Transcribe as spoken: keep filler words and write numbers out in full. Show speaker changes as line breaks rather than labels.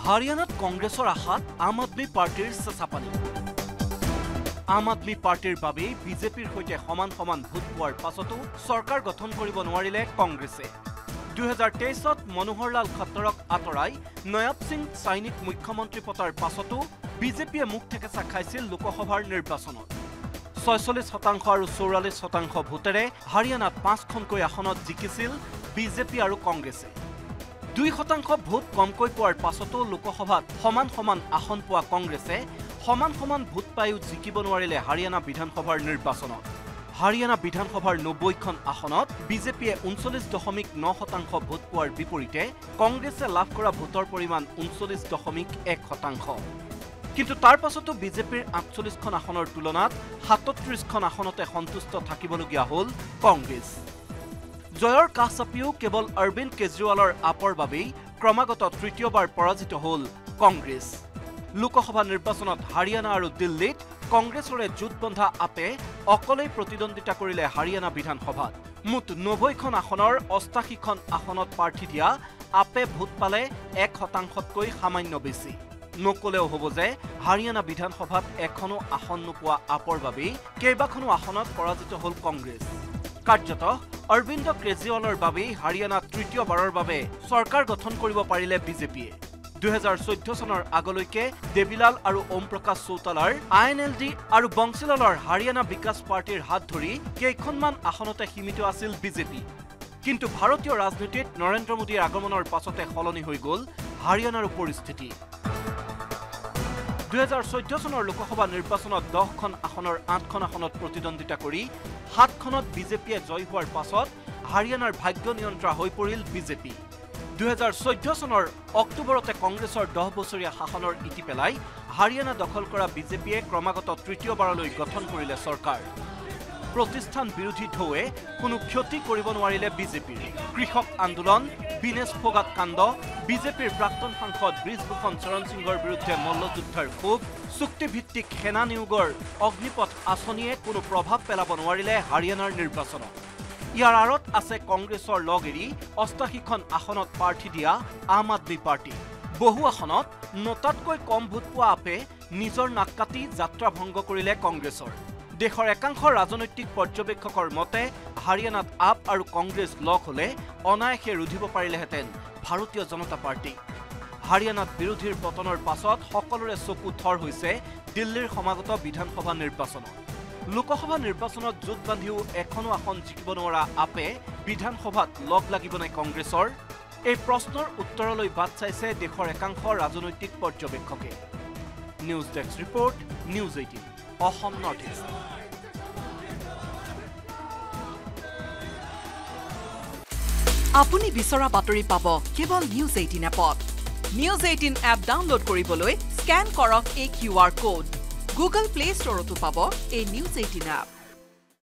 হাৰিয়ানাত কংগ্ৰেছৰ আশাত আম আদমি পাৰ্টিৰ চেঁচাপানী আম আদমি পাৰ্টিৰ বাবে বিজেপিৰ সৈতে সমান সমান ভোট পোৱাৰ পাছতো চৰকাৰ গঠন কৰিব নোৱাৰিলে কংগ্ৰেছে দুই হাজাৰ তেইছত মনোহৰলাল খট্টৰক আঁতৰাই নয়াব সিং চাইনিক মুখ্যমন্ত্ৰী পতাৰ পাছতো বিজেপিয়ে মুখ থেকেচা খাইছিল লোকসভাৰ নিৰ্বাচনত ছয়চল্লিছ শতাংশ আৰু চৌৰাল্লিছ শতাংশ ভোটেৰে হাৰিয়ানাত পাঁচখনকৈ আসনত জিকিছিল বিজেপি আৰু কংগ্ৰেছে দুই শতাংশ ভোট কমকৈ পোৱাৰ পাছতো লোকসভাত সমান সমান আসন পোৱা কংগ্ৰেছে সমান সমান ভোট পায়ো জিকিব নোৱাৰিলে হাৰিয়ানা বিধানসভাৰ নিৰ্বাচনত হাৰিয়ানা বিধানসভাৰ নব্বৈখন আসনত বিজেপিয়ে ঊনচল্লিছ দশমিক ন শতাংশ ভোট পোৱাৰ বিপৰীতে কংগ্ৰেছে লাভ কৰা ভোটৰ পৰিমাণ ঊনচল্লিছ দশমিক এক শতাংশ কিন্তু তাৰ পাছতো বিজেপিৰ আঠচল্লিছখন আসনৰ তুলনাত সাতত্ৰিছখন আসনতে সন্তুষ্ট থাকিবলগীয়া হ'ল কংগ্ৰেছ জয়ৰ কাষ চাপিও কেৱল অৰবিন্দ কেজৰিৱালৰ আপৰ বাবেই ক্ৰমাগত তৃতীয়বাৰ পৰাজিত হ'ল কংগ্ৰেছ লোকসভা নিৰ্বাচনত হাৰিয়ানা আৰু দিল্লীত কংগ্ৰেছৰে জোট বন্ধা আপে অকলেই প্ৰতিদ্বন্দ্বিতা কৰিলে হাৰিয়ানা বিধানসভাত মুঠ নব্বৈখন আসনৰ অষ্টাশীখন আসনত প্ৰাৰ্থী দিয়া আপে ভোট পালে এক শতাংশতকৈ সামান্য বেছি নকলেও হ'ব যে হাৰিয়ানা বিধানসভাত এখনো আসন নোপোৱা আপৰ বাবেই কেইবাখনো আসনত পৰাজিত হ'ল কংগ্ৰেছ কাৰ্যত অৰবিন্দ কেজৰিৱালৰ বাবেই হাৰিয়ানাত তৃতীয়বাৰৰ বাবে চৰকাৰ গঠন কৰিব পাৰিলে বিজেপিয়ে দুই হাজাৰ চৈধ্য চনৰ আগলৈকে দেবিলাল আৰু ওম প্ৰকাশ চৌতালাৰ আই এন এল ডি আৰু বংশীলালৰ হাৰিয়ানা বিকাশ পাৰ্টিৰ হাত ধৰি কেইখনমান আসনতে সীমিত আছিল বিজেপি কিন্তু ভাৰতীয় ৰাজনীতিত নৰেন্দ্ৰ মোদীৰ আগমনৰ পাছতে সলনি হৈ গ'ল হাৰিয়ানাৰ পৰিস্থিতি দুই হাজাৰ চৈধ্য চনৰ লোকসভা নিৰ্বাচনত দহখন আসনৰ আঠখন আসনত প্ৰতিদ্বন্দ্বিতা কৰি সাতখনত বিজেপিয়ে জয় হোৱাৰ পাছত হাৰিয়ানাৰ ভাগ্য নিয়ন্ত্ৰা হৈ পৰিল বিজেপি দুই হাজাৰ চৈধ্য চনৰ অক্টোবৰতে কংগ্ৰেছৰ দহ বছৰীয়া শাসনৰ ইতি পেলাই হাৰিয়ানা দখল কৰা বিজেপিয়ে ক্ৰমাগত তৃতীয়বাৰলৈ গঠন কৰিলে চৰকাৰ প্ৰতিষ্ঠান বিৰোধী ঢৌৱে কোনো ক্ষতি কৰিব নোৱাৰিলে বিজেপিৰ কৃষক আন্দোলন বিনেশ ফোগাট কাণ্ড বিজেপিৰ প্ৰাক্তন সাংসদ ব্ৰিজভূষণ চৰণ সিঙৰ বিৰুদ্ধে মল্লযুদ্ধৰ ক্ষোভ চুক্তিভিত্তিক সেনা নিয়োগৰ অগ্নিপথ আঁচনিয়ে কোনো প্ৰভাৱ পেলাব নোৱাৰিলে হাৰিয়ানাৰ নিৰ্বাচনত ইয়াৰ আঁৰত আছে কংগ্ৰেছৰ লগ এৰি অষ্টাশীখন আসনত প্ৰাৰ্থী দিয়া আম আদমি পাৰ্টি বহু আসনত নটাতকৈ কম ভোট পোৱা আপে নিজৰ নাক কাটি যাত্ৰা ভংগ কৰিলে কংগ্ৰেছৰ দেশৰ একাংশ ৰাজনৈতিক পৰ্যবেক্ষকৰ মতে হাৰিয়ানাত আপ আৰু কংগ্ৰেছ লগ হলে অনায়াসে ৰুধিব পাৰিলেহেঁতেন ভাৰতীয় জনতা পাৰ্টি হাৰিয়ানাত বিৰোধীৰ পতনৰ পাছত সকলোৰে চকু থৰ হৈছে দিল্লীৰ সমাগত বিধানসভা নিৰ্বাচনত লোকসভা নিৰ্বাচনত জোট বান্ধিও এখনো আসন জিকিব নোৱাৰা আপে বিধানসভাত লগ লাগিব নাই কংগ্ৰেছৰ এই প্ৰশ্নৰ উত্তৰলৈ বাট চাইছে দেশৰ একাংশ ৰাজনৈতিক পৰ্যবেক্ষকে news desk report news eighteen Assam north east
আপুনি বিচৰা বাতৰি পাব কেৱল নিউজ এইটিন এপত নিউজ এইটিন এপ ডাউনলোড কৰিবলৈ স্ক্যান কৰক এই Q R code Google Play ষ্টৰতো পাব এই নিউজ এইটিন এপ